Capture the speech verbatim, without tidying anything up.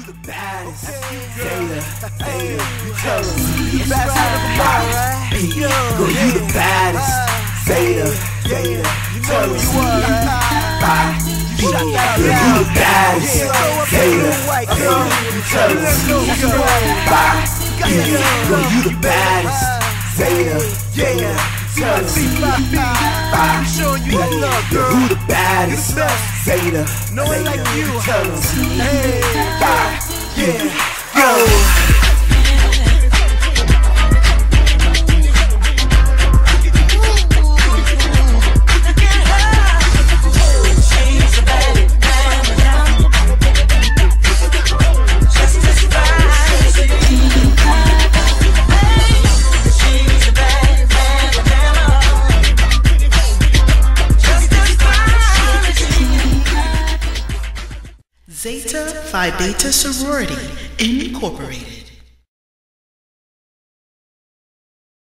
the baddest. Theta, Theta, you tell them. You best girl, you the baddest. Theta, Theta, you tell them. Bye. Girl, you the baddest. Theta, Theta, you tell them. Bye. Girl, you the baddest. Theta, Theta, tell them. Bye. Who the baddest? Theta, no one like you. Tell them. Hey, bye. Yeah, yo. Zeta Phi Beta Sorority Incorporated.